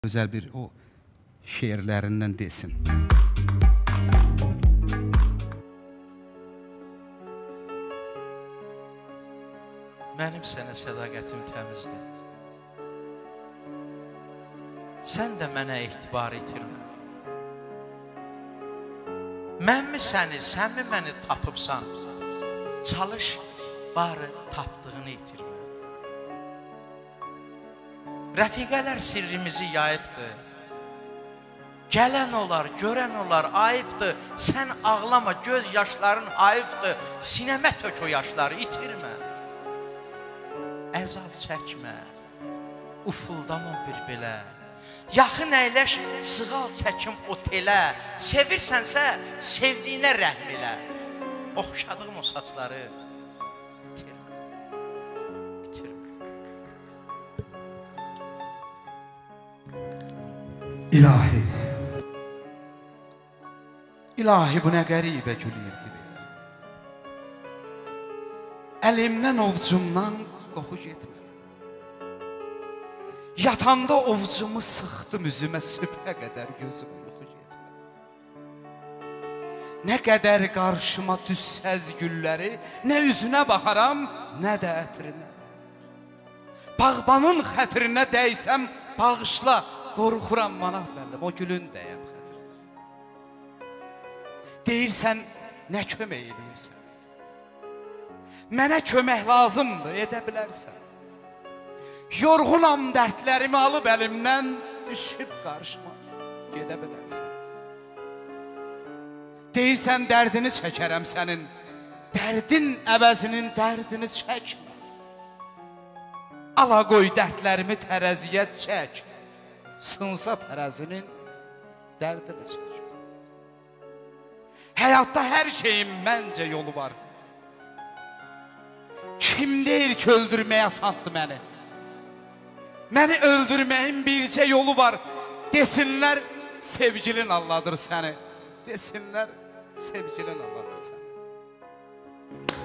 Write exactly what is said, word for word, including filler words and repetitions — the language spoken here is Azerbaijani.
Özel bir o şiirlerinden desin. Mənim sənə sədaqətim təmizdir. Sən də mənə etibar itirmə. Mən mi səni, sən mi məni tapıbsan? Çalış, barı tapdığını itirmə. Rəfiqələr sirrimizi yayıbdır. Gələn olar, görən olar, ayıbdır. Sən ağlama, göz yaşların ayıbdır. Sinəmə tök o yaşları, itirmə. Əzab çəkmə, ufuldama bir belə. Yaxın əyləş, sığal çəkim otelə. Sevirsənsə, sevdiyinə rəhm elə. Oxşadığım o saçları itirmə, itirmə. İlahi, İlahi bu nə qəribə gülürdü belə. Əlimdən, ovcumdan qoxu getmədi. Yatanda ovcumu sıxdım üzümə, sübhə qədər gözüm yuxu getmədi. Nə qədər qarşıma düşsəz gülləri, nə üzünə baxaram, nə də ətrinə. Bağbanın xətrinə dəysəm, bağışla, qorxuram manah bəllim, o gülün dəyəm xətrinə. Deyirsən, nə kömək edirsən? Mənə kömək lazımdır, edə bilərsən. Yorğunam, dərdlərimi alıb əlimdən, düşüb qarşıma, gedə bilərsən. Deyirsən, dərdini çəkərəm sənin, dərdin əvəzinin dərdini çəkmə. Ala qoy dərdlərimi tərəziyə çək, sınsa tərəzinin dərdini çək. Həyatda hər şeyin məncə yolu var. Kim deyir ki, öldürməyə asandır məni? Məni öldürməyin bircə yolu var. Desinlər, sevgilin Allah'dır səni. Desinlər, sevgilin Allah'dır səni.